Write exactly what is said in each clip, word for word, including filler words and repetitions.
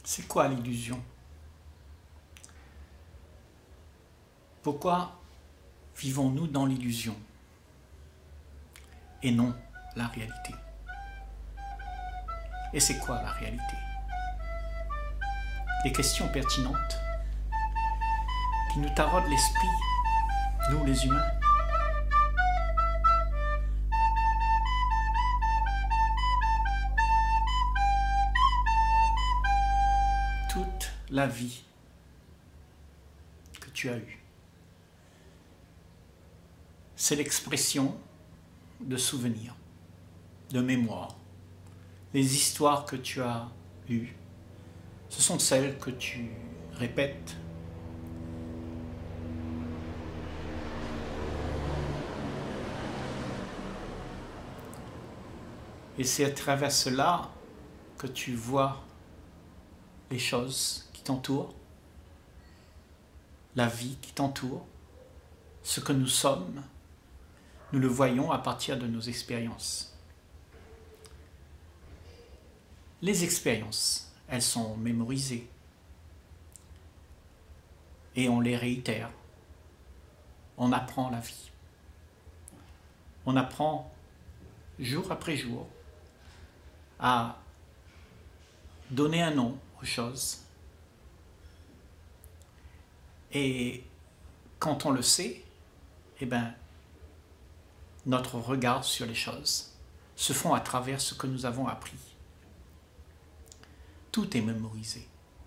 C'est quoi l'illusion? Pourquoi vivons-nous dans l'illusion et non la réalité? Et c'est quoi la réalité? Des questions pertinentes qui nous taraudent l'esprit, nous les humains. Toute la vie que tu as eue, c'est l'expression de souvenirs, de mémoires. Les histoires que tu as eues, ce sont celles que tu répètes. Et c'est à travers cela que tu vois les choses qui t'entourent, la vie qui t'entoure, ce que nous sommes. Nous le voyons à partir de nos expériences. Les expériences, elles sont mémorisées et on les réitère. On apprend la vie. On apprend jour après jour à donner un nom aux choses. Et quand on le sait, eh ben, notre regard sur les choses se font à travers ce que nous avons appris. Tout est mémorisé.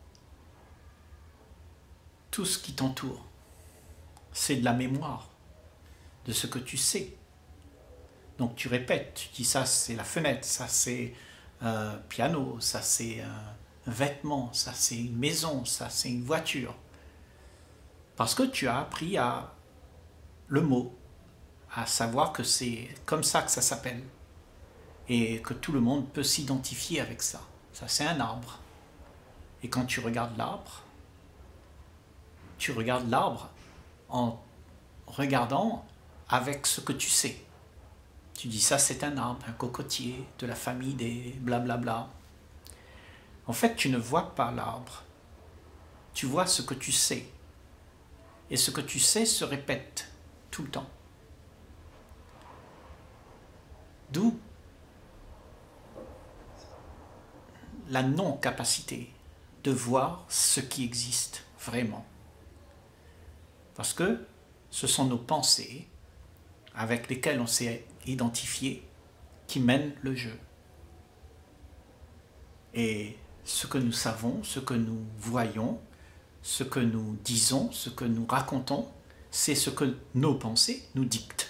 Tout ce qui t'entoure, c'est de la mémoire, de ce que tu sais. Donc tu répètes, tu dis ça c'est la fenêtre, ça c'est un piano, ça c'est un vêtement, ça c'est une maison, ça c'est une voiture. Parce que tu as appris à le mot, à savoir que c'est comme ça que ça s'appelle et que tout le monde peut s'identifier avec ça. Ça c'est un arbre. Et quand tu regardes l'arbre, tu regardes l'arbre en regardant avec ce que tu sais. Tu dis ça c'est un arbre, un cocotier de la famille des blablabla. En fait, tu ne vois pas l'arbre. Tu vois ce que tu sais. Et ce que tu sais se répète tout le temps. D'où la non-capacité de voir ce qui existe vraiment. Parce que ce sont nos pensées avec lesquelles on s'est identifié qui mènent le jeu. Et ce que nous savons, ce que nous voyons, ce que nous disons, ce que nous racontons, c'est ce que nos pensées nous dictent.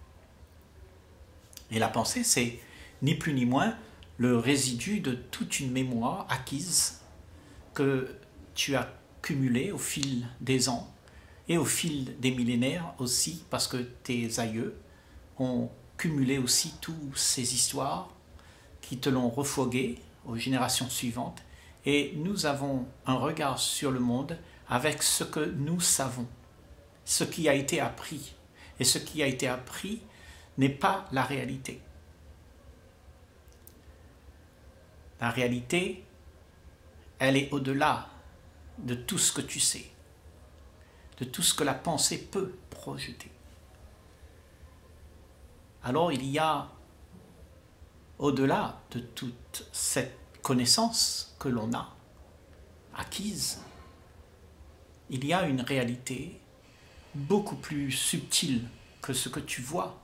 Et la pensée, c'est ni plus ni moins le résidu de toute une mémoire acquise que tu as cumulée au fil des ans et au fil des millénaires aussi, parce que tes aïeux ont cumulé aussi toutes ces histoires qui te l'ont refogué aux générations suivantes. Et nous avons un regard sur le monde avec ce que nous savons, ce qui a été appris. Et ce qui a été appris n'est pas la réalité. La réalité, elle est au-delà de tout ce que tu sais, de tout ce que la pensée peut projeter. Alors il y a, au-delà de toute cette connaissance que l'on a acquise, il y a une réalité beaucoup plus subtile que ce que tu vois.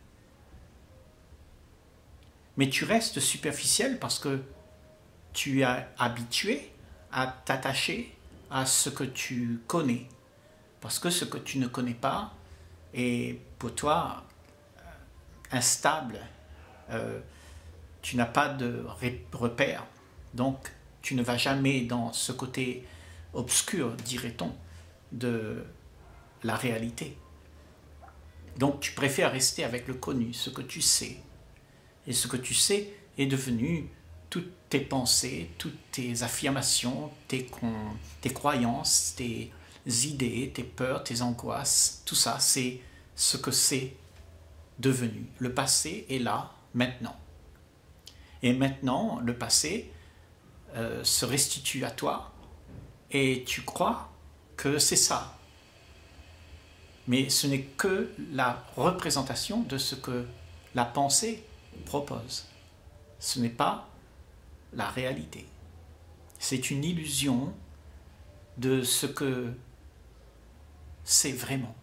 Mais tu restes superficiel parce que tu es habitué à t'attacher à ce que tu connais. Parce que ce que tu ne connais pas est pour toi instable. Euh, tu n'as pas de repère. Donc tu ne vas jamais dans ce côté obscur, dirait-on, de la réalité. Donc tu préfères rester avec le connu, ce que tu sais. Et ce que tu sais est devenu toutes tes pensées, toutes tes affirmations, tes, tes croyances, tes idées, tes peurs, tes angoisses. Tout ça, c'est ce que c'est devenu. Le passé est là, maintenant. Et maintenant, le passé euh, se restitue à toi et tu crois que c'est ça. Mais ce n'est que la représentation de ce que la pensée propose. Ce n'est pas la réalité. C'est une illusion de ce que c'est vraiment.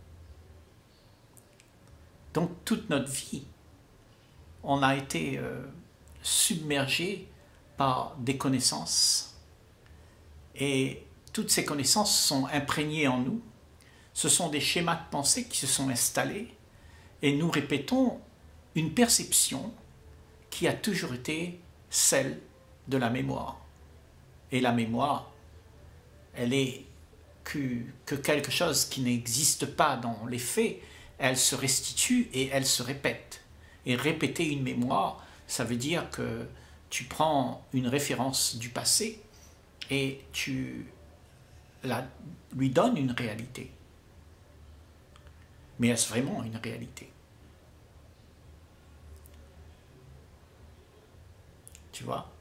Donc toute notre vie, on a été euh, submergé par des connaissances et toutes ces connaissances sont imprégnées en nous. Ce sont des schémas de pensée qui se sont installés et nous répétons une perception qui a toujours été celle de la mémoire. Et la mémoire, elle est que, que quelque chose qui n'existe pas dans les faits, elle se restitue et elle se répète. Et répéter une mémoire, ça veut dire que tu prends une référence du passé et tu la, lui donnes une réalité. Mais est-ce vraiment une réalité? Tu vois?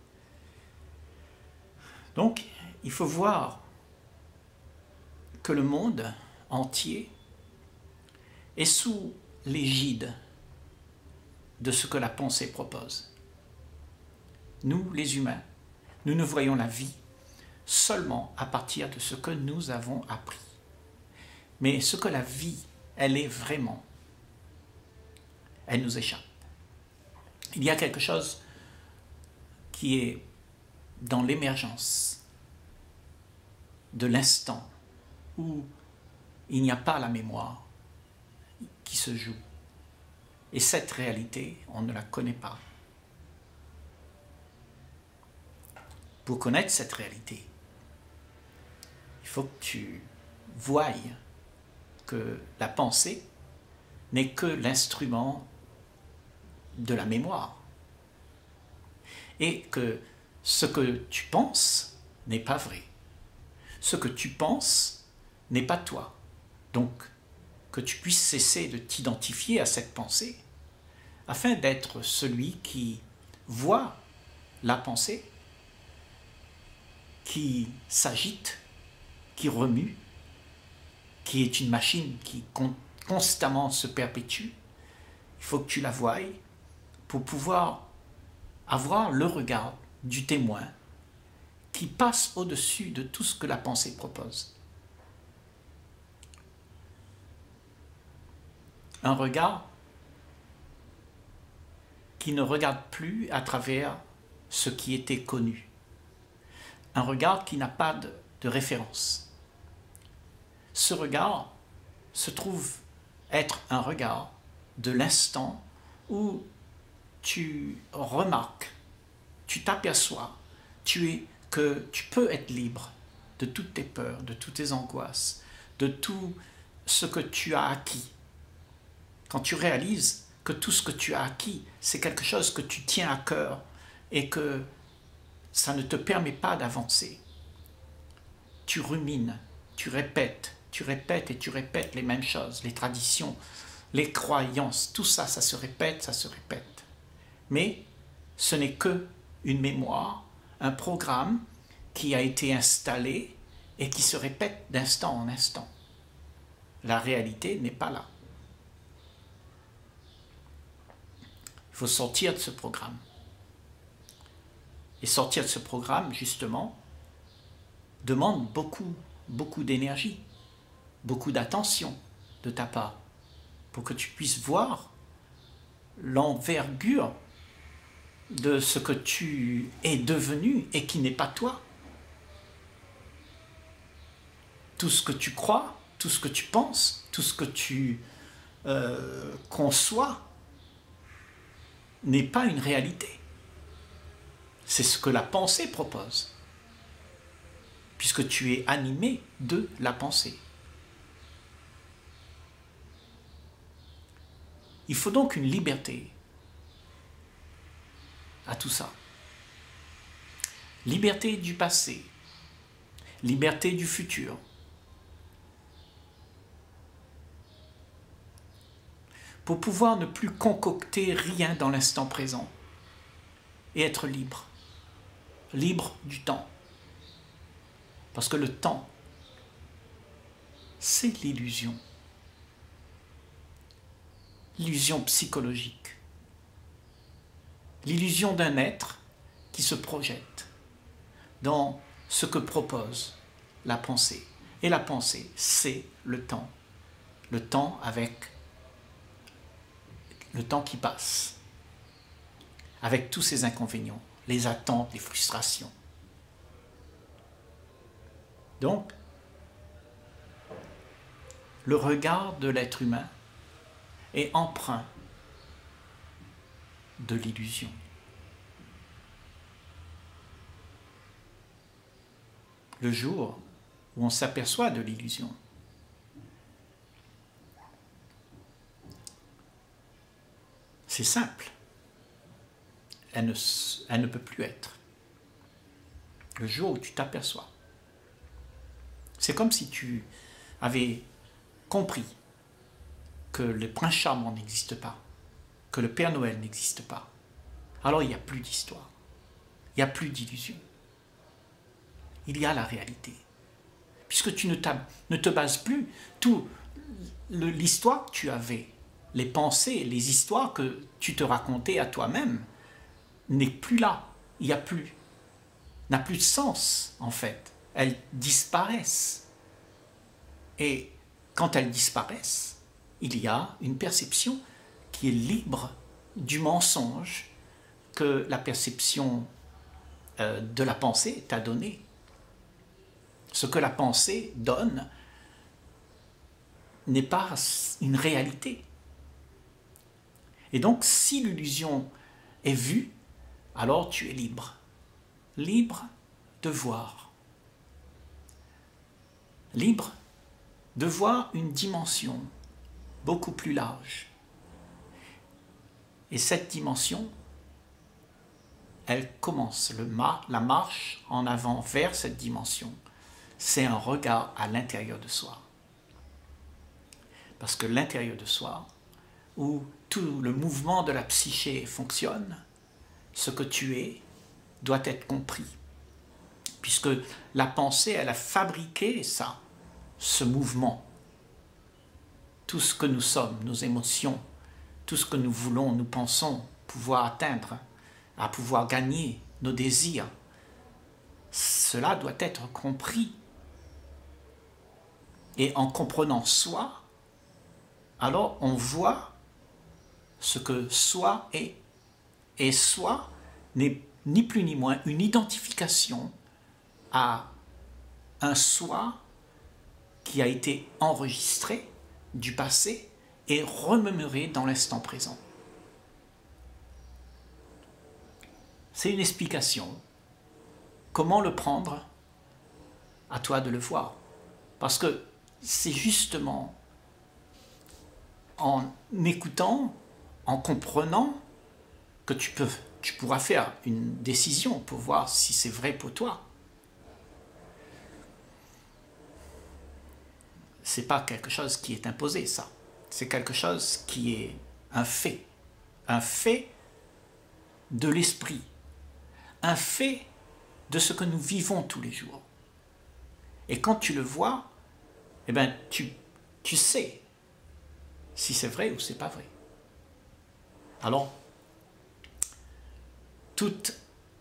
Donc, il faut voir que le monde entier est sous l'égide de ce que la pensée propose. Nous, les humains, nous ne voyons la vie seulement à partir de ce que nous avons appris. Mais ce que la vie, elle est vraiment, elle nous échappe. Il y a quelque chose qui est dans l'émergence de l'instant où il n'y a pas la mémoire qui se joue. Et cette réalité, on ne la connaît pas. Pour connaître cette réalité, il faut que tu voies que la pensée n'est que l'instrument de la mémoire. Et que ce que tu penses n'est pas vrai. Ce que tu penses n'est pas toi. Donc, que tu puisses cesser de t'identifier à cette pensée afin d'être celui qui voit la pensée, qui s'agite, qui remue, qui est une machine qui con- constamment se perpétue. Il faut que tu la voies pour pouvoir avoir le regard du témoin qui passe au-dessus de tout ce que la pensée propose. Un regard qui ne regarde plus à travers ce qui était connu. Un regard qui n'a pas de, de référence. Ce regard se trouve être un regard de l'instant où tu remarques, tu t'aperçois, tu es, que tu peux être libre de toutes tes peurs, de toutes tes angoisses, de tout ce que tu as acquis. Quand tu réalises que tout ce que tu as acquis, c'est quelque chose que tu tiens à cœur et que ça ne te permet pas d'avancer. Tu rumines, tu répètes, tu répètes et tu répètes les mêmes choses, les traditions, les croyances, tout ça, ça se répète, ça se répète. Mais ce n'est que une mémoire, un programme qui a été installé et qui se répète d'instant en instant. La réalité n'est pas là. Il faut sortir de ce programme. Et sortir de ce programme, justement, demande beaucoup, beaucoup d'énergie, beaucoup d'attention de ta part, pour que tu puisses voir l'envergure de ce que tu es devenu et qui n'est pas toi. Tout ce que tu crois, tout ce que tu penses, tout ce que tu euh, conçois n'est pas une réalité. C'est ce que la pensée propose, puisque tu es animé de la pensée. Il faut donc une liberté à tout ça. Liberté du passé, liberté du futur. Pour pouvoir ne plus concocter rien dans l'instant présent et être libre. libre du temps. Parce que le temps, c'est l'illusion. L'illusion psychologique. L'illusion d'un être qui se projette dans ce que propose la pensée. Et la pensée, c'est le temps. Le temps avec le temps qui passe. Avec tous ses inconvénients, les attentes, les frustrations. Donc, le regard de l'être humain est empreint de l'illusion. Le jour où on s'aperçoit de l'illusion, c'est simple. Elle ne, elle ne peut plus être. Le jour où tu t'aperçois. C'est comme si tu avais compris que le prince charmant n'existe pas, que le Père Noël n'existe pas. Alors il n'y a plus d'histoire, il n'y a plus d'illusion. Il y a la réalité. Puisque tu ne, ne te bases plus, tout l'histoire que tu avais, les pensées, les histoires que tu te racontais à toi-même, n'est plus là, il n'y a plus, n'a plus de sens en fait. Elles disparaissent. Et quand elles disparaissent, il y a une perception qui est libre du mensonge que la perception euh, de la pensée t'a donné. Ce que la pensée donne n'est pas une réalité. Et donc, si l'illusion est vue, alors tu es libre. Libre de voir. Libre de voir une dimension beaucoup plus large. Et cette dimension, elle commence, le ma, la marche en avant vers cette dimension. C'est un regard à l'intérieur de soi. Parce que l'intérieur de soi, où tout le mouvement de la psyché fonctionne, ce que tu es doit être compris. Puisque la pensée, elle a fabriqué ça, ce mouvement. Tout ce que nous sommes, nos émotions, tout ce que nous voulons, nous pensons pouvoir atteindre, à pouvoir gagner, nos désirs, cela doit être compris. Et en comprenant soi, alors on voit ce que soi est. Et soi n'est ni plus ni moins une identification à un soi qui a été enregistré du passé et remémoré dans l'instant présent. C'est une explication. Comment le prendre? À toi de le voir. Parce que c'est justement en écoutant, en comprenant, que tu, peux, tu pourras faire une décision pour voir si c'est vrai pour toi. Ce n'est pas quelque chose qui est imposé, ça. C'est quelque chose qui est un fait. Un fait de l'esprit. Un fait de ce que nous vivons tous les jours. Et quand tu le vois, eh ben, tu, tu sais si c'est vrai ou c'est pas vrai. Alors, toute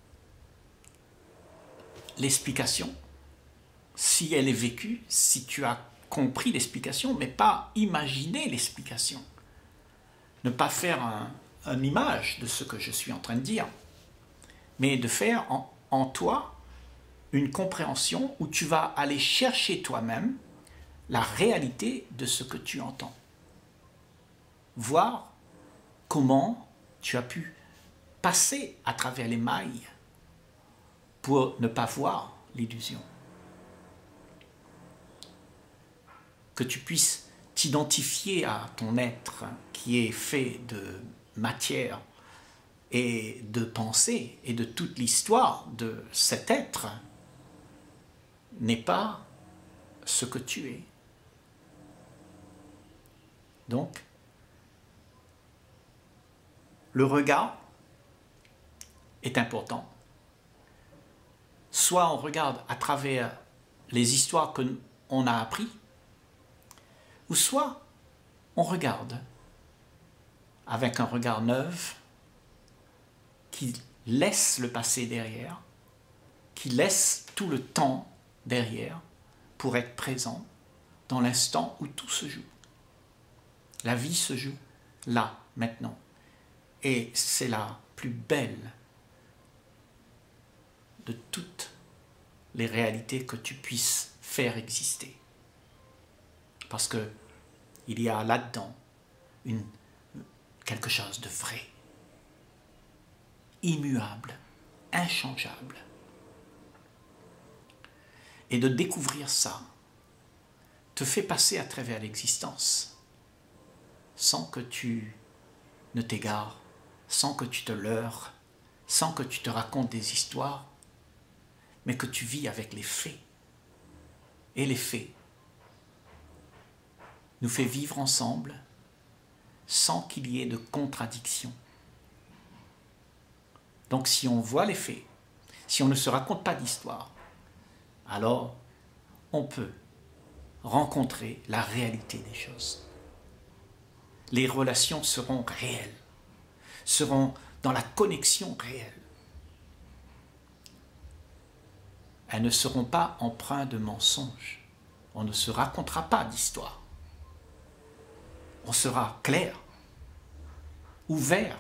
l'explication, si elle est vécue, si tu as compris l'explication, mais pas imaginer l'explication, ne pas faire un, une image de ce que je suis en train de dire, mais de faire en, en toi une compréhension où tu vas aller chercher toi-même la réalité de ce que tu entends. Voir comment tu as pu passer à travers les mailles pour ne pas voir l'illusion. Que tu puisses t'identifier à ton être qui est fait de matière et de pensée et de toute l'histoire de cet être n'est pas ce que tu es. Donc, le regard est important. soit on regarde à travers les histoires qu'on a apprises, ou soit on regarde avec un regard neuf qui laisse le passé derrière, qui laisse tout le temps derrière pour être présent dans l'instant où tout se joue. La vie se joue là, maintenant. Et c'est la plus belle de toutes les réalités que tu puisses faire exister. Parce que il y a là-dedans une, quelque chose de vrai, immuable, inchangeable. Et de découvrir ça te fait passer à travers l'existence sans que tu ne t'égares, sans que tu te leurres, sans que tu te racontes des histoires, mais que tu vis avec les faits. Et les faits nous fait vivre ensemble sans qu'il y ait de contradiction. Donc si on voit les faits, si on ne se raconte pas d'histoire, alors on peut rencontrer la réalité des choses. Les relations seront réelles, seront dans la connexion réelle. Elles ne seront pas empreintes de mensonges. On ne se racontera pas d'histoire. On sera clair, ouvert,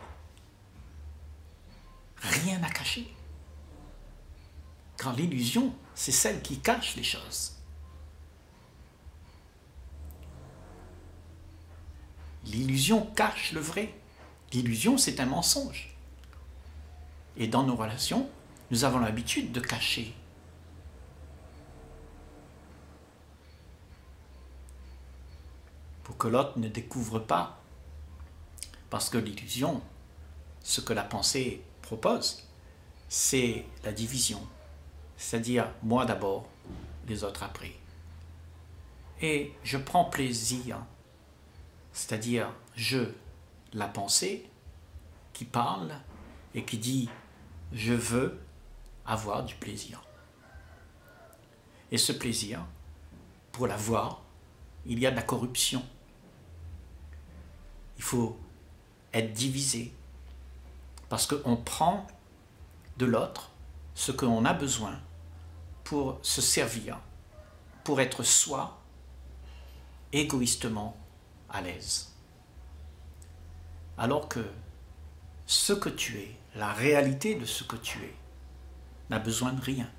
rien à cacher. Car l'illusion, c'est celle qui cache les choses. L'illusion cache le vrai. L'illusion, c'est un mensonge. Et dans nos relations, nous avons l'habitude de cacher. Pour que l'autre ne découvre pas. Parce que l'illusion, ce que la pensée propose, c'est la division. C'est-à-dire, moi d'abord, les autres après. Et je prends plaisir, c'est-à-dire, je, la pensée, qui parle et qui dit, je veux avoir du plaisir. Et ce plaisir, pour l'avoir, il y a de la corruption. Il faut être divisé, parce qu'on prend de l'autre ce qu'on a besoin pour se servir, pour être soi, égoïstement à l'aise. Alors que ce que tu es, la réalité de ce que tu es, n'a besoin de rien.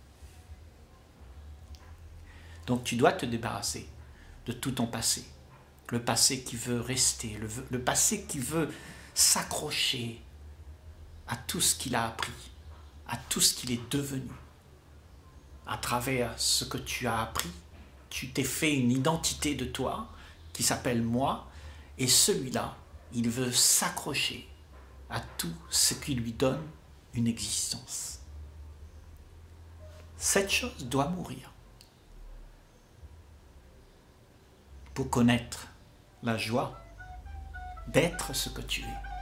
Donc tu dois te débarrasser de tout ton passé. Le passé qui veut rester, le, le passé qui veut s'accrocher à tout ce qu'il a appris, à tout ce qu'il est devenu. À travers ce que tu as appris, tu t'es fait une identité de toi qui s'appelle moi, et celui-là, il veut s'accrocher à tout ce qui lui donne une existence. Cette chose doit mourir pour connaître la joie d'être ce que tu es.